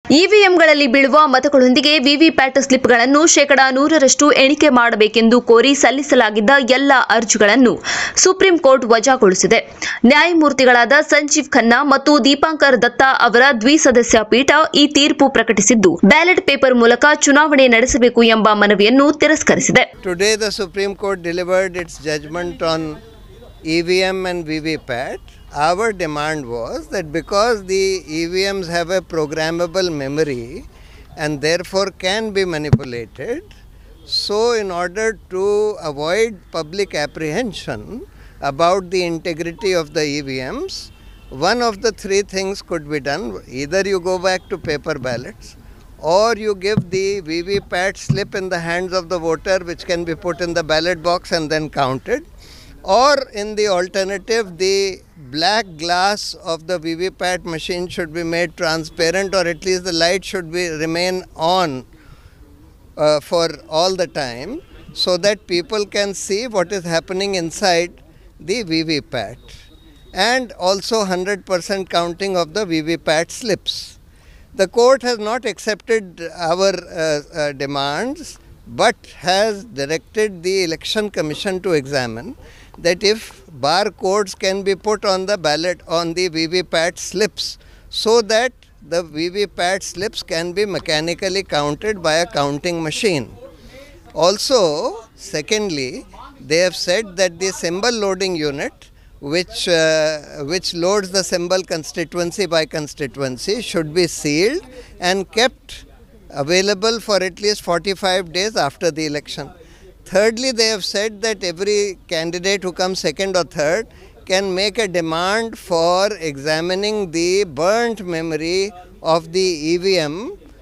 ಇವಿಎಂಗಳಲ್ಲಿ ಬೀಳುವ ಮತಗಳೊಂದಿಗೆ ವಿವಿಪ್ಯಾಟ್ ಸ್ಲಿಪ್ಗಳನ್ನು 100% ಎಣಿಕೆ ಮಾಡಬೇಕೆಂದು ಕೋರಿ ಸಲ್ಲಿಸಲಾಗಿದ್ದ ಎಲ್ಲ ಅರ್ಜಿಗಳನ್ನು ಸುಪ್ರೀಂ ಕೋರ್ಟ್ ವಜಾಗೊಳಿಸಿದೆ. ನ್ಯಾಯಮೂರ್ತಿಗಳಾದ ಸಂಜೀವ್ ಖನ್ನಾ ಮತ್ತು ದೀಪಾಂಕರ್ ದತ್ತಾ ಅವರ ದ್ವಿಸದಸ್ಯ ಪೀಠ ಈ ತೀರ್ಪು ಪ್ರಕಟಿಸಿದ್ದು, ಬ್ಯಾಲೆಟ್ ಪೇಪರ್ ಮೂಲಕ ಚುನಾವಣೆ ನಡೆಸಬೇಕು ಎಂಬ ಮನವಿಯನ್ನು ತಿರಸ್ಕರಿಸಿದೆ. Today the Supreme Court delivered its judgment on EVM and VVPAT. Our demand was that because the EVMs have a programmable memory and therefore can be manipulated, so in order to avoid public apprehension about the integrity of the EVMs, one of the three things could be done. Either you go back to paper ballots, or you give the VVPAT slip in the hands of the voter, which can be put in the ballot box and then counted, or in the alternative, the black glass of the VVPAT machine should be made transparent, or at least the light should remain on for all the time, so that people can see what is happening inside the VVPAT, and also 100% counting of the VVPAT slips. The court has not accepted our demands, but has directed the Election Commission to examine that if barcodes can be put on the ballot on the VVPAT slips, so that the VVPAT slips can be mechanically counted by a counting machine. Also, secondly, they have said that the symbol loading unit, which loads the symbol constituency by constituency, should be sealed and kept available for at least 45 days after the election. Thirdly, they have said that every candidate who comes second or third can make a demand for examining the burnt memory of the EVM,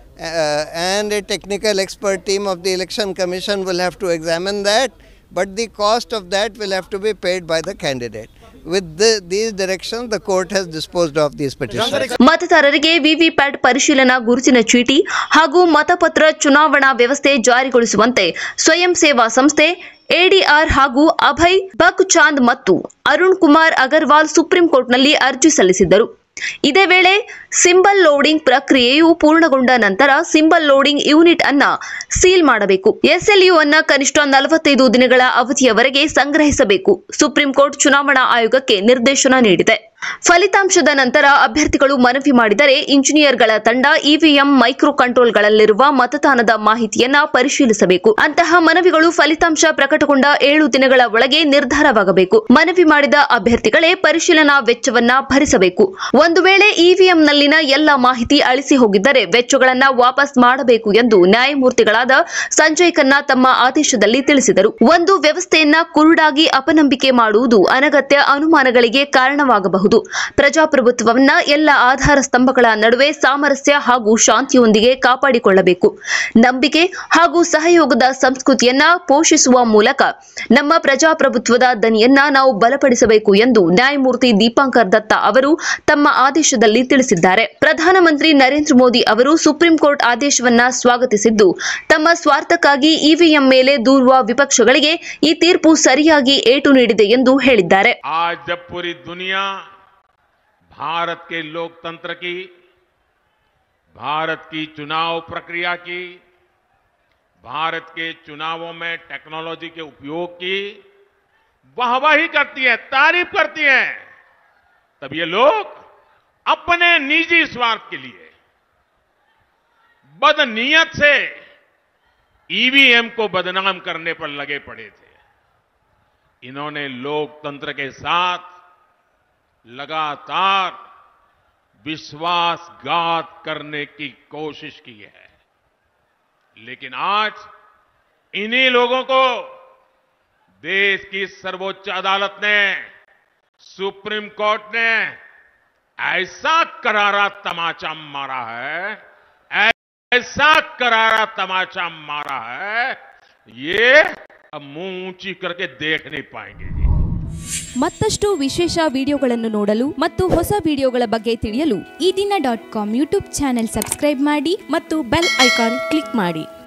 and a technical expert team of the Election Commission will have to examine that, but the cost of that will have to be paid by the candidate. With these directions, the court has disposed of these petitions. ಮತದಾರರಿಗೆ VVPAT ಪರಿಶೀಲನಾ ಗುರುತಿನ ಚೀಟಿ ಹಾಗೂ ಮತಪತ್ರ ಚುನಾವಣಾ ವ್ಯವಸ್ಥೆ ಜಾರಿಗೊಳಿಸುವಂತೆ ಸ್ವಯಂ ಸೇವಾ ಸಂಸ್ಥೆ ಎಡಿಆರ್ ಹಾಗೂ ಅಭಯ್ ಬಕ್ಚಾಂದ್ ಮತ್ತು ಅರುಣ್ ಕುಮಾರ್ ಅಗರ್ವಾಲ್ ಸುಪ್ರೀಂ ಕೋರ್ಟ್ನಲ್ಲಿ ಅರ್ಜಿ ಸಲ್ಲಿಸಿದ್ದರು. ಇದೇ ವೇಳೆ ಸಿಂಬಲ್ ಲೋಡಿಂಗ್ ಪ್ರಕ್ರಿಯೆಯು ಪೂರ್ಣಗೊಂಡ ನಂತರ ಸಿಂಬಲ್ ಲೋಡಿಂಗ್ ಯೂನಿಟ್ ಅನ್ನ ಸೀಲ್ ಮಾಡಬೇಕು. ಎಸ್ಎಲ್ಯು ಅನ್ನ ಕನಿಷ್ಠ 45 ದಿನಗಳ ಅವಧಿಯವರೆಗೆ ಸಂಗ್ರಹಿಸಬೇಕು. ಸುಪ್ರೀಂ ಕೋರ್ಟ್ ಚುನಾವಣಾ ಆಯೋಗಕ್ಕೆ ನಿರ್ದೇಶನ ನೀಡಿದೆ. ಫಲಿತಾಂಶದ ನಂತರ ಅಭ್ಯರ್ಥಿಗಳು ಮನವಿ ಮಾಡಿದರೆ ಇಂಜಿನಿಯರ್ಗಳ ತಂಡ ಇವಿಎಂ ಮೈಕ್ರೋ ಕಂಟ್ರೋಲ್ಗಳಲ್ಲಿರುವ ಮತದಾನದ ಮಾಹಿತಿಯನ್ನ ಪರಿಶೀಲಿಸಬೇಕು. ಅಂತಹ ಮನವಿಗಳು ಫಲಿತಾಂಶ ಪ್ರಕಟಗೊಂಡ 7 ದಿನಗಳ ಒಳಗೆ ನಿರ್ಧಾರವಾಗಬೇಕು. ಮನವಿ ಮಾಡಿದ ಅಭ್ಯರ್ಥಿಗಳೇ ಪರಿಶೀಲನಾ ವೆಚ್ಚವನ್ನ ಭರಿಸಬೇಕು. ಒಂದು ವೇಳೆ ಇವಿಎಂನಲ್ಲಿನ ಎಲ್ಲ ಮಾಹಿತಿ ಅಳಿಸಿ ಹೋಗಿದ್ದರೆ ವೆಚ್ಚಗಳನ್ನ ವಾಪಸ್ ಮಾಡಬೇಕು ಎಂದು ನ್ಯಾಯಮೂರ್ತಿಗಳಾದ ಸಂಜಯ್ ಖನ್ನಾ ತಮ್ಮ ಆದೇಶದಲ್ಲಿ ತಿಳಿಸಿದರು. ಒಂದು ವ್ಯವಸ್ಥೆಯನ್ನ ಕುರುಡಾಗಿ ಅಪನಂಬಿಕೆ ಮಾಡುವುದು ಅನಗತ್ಯ ಅನುಮಾನಗಳಿಗೆ ಕಾರಣವಾಗಬಹುದು. ಪ್ರಜಾಪ್ರಭುತ್ವವನ್ನ ಎಲ್ಲ ಆಧಾರ ಸ್ತಂಭಗಳ ನಡುವೆ ಸಾಮರಸ್ಯ ಹಾಗೂ ಶಾಂತಿಯೊಂದಿಗೆ ಕಾಪಾಡಿಕೊಳ್ಳಬೇಕು. ನಂಬಿಕೆ ಹಾಗೂ ಸಹಯೋಗದ ಸಂಸ್ಕೃತಿಯನ್ನ ಪೋಷಿಸುವ ಮೂಲಕ ನಮ್ಮ ಪ್ರಜಾಪ್ರಭುತ್ವದ ದನಿಯನ್ನ ನಾವು ಬಲಪಡಿಸಬೇಕು ಎಂದು ನ್ಯಾಯಮೂರ್ತಿ ದೀಪಾಂಕರ್ ದತ್ತಾ ಅವರು ತಮ್ಮ ಆದೇಶದಲ್ಲಿ ತಿಳಿಸಿದ್ದಾರೆ. ಪ್ರಧಾನಮಂತ್ರಿ ನರೇಂದ್ರ ಮೋದಿ ಅವರು ಸುಪ್ರೀಂ ಕೋರ್ಟ್ ಆದೇಶವನ್ನ ಸ್ವಾಗತಿಸಿದ್ದು, ತಮ್ಮ ಸ್ವಾರ್ಥಕ್ಕಾಗಿ ಇವಿಎಂ ಮೇಲೆ ದೂರುವ ವಿಪಕ್ಷಗಳಿಗೆ ಈ ತೀರ್ಪು ಸರಿಯಾಗಿ ಏಟು ನೀಡಿದೆ ಎಂದು ಹೇಳಿದ್ದಾರೆ. भारत के लोकतंत्र की, भारत की चुनाव प्रक्रिया की, भारत के चुनावों में टेक्नोलॉजी के उपयोग की वाहवाही करती है, तारीफ करती है, तब ये लोग अपने निजी स्वार्थ के लिए बदनीयत से ईवीएम को बदनाम करने पर लगे पड़े थे. इन्होंने लोकतंत्र के साथ लगातार विश्वासघात करने की कोशिश की है, लेकिन आज इन्हीं लोगों को देश की सर्वोच्च अदालत ने, सुप्रीम कोर्ट ने ऐसा करारा तमाचा मारा है, ऐसा करारा तमाचा मारा है, ये अब मुंह ऊंची करके देख नहीं पाएंगे. ಮತ್ತಷ್ಟು ವಿಶೇಷ ವಿಡಿಯೋಗಳನ್ನು ನೋಡಲು ಮತ್ತು ಹೊಸ ವಿಡಿಯೋಗಳ ಬಗ್ಗೆ ತಿಳಿಯಲು ಈ ದಿನ .com ಯೂಟ್ಯೂಬ್ ಚಾನೆಲ್ ಸಬ್ಸ್ಕ್ರೈಬ್ ಮಾಡಿ ಮತ್ತು ಬೆಲ್ ಐಕಾನ್ ಕ್ಲಿಕ್ ಮಾಡಿ.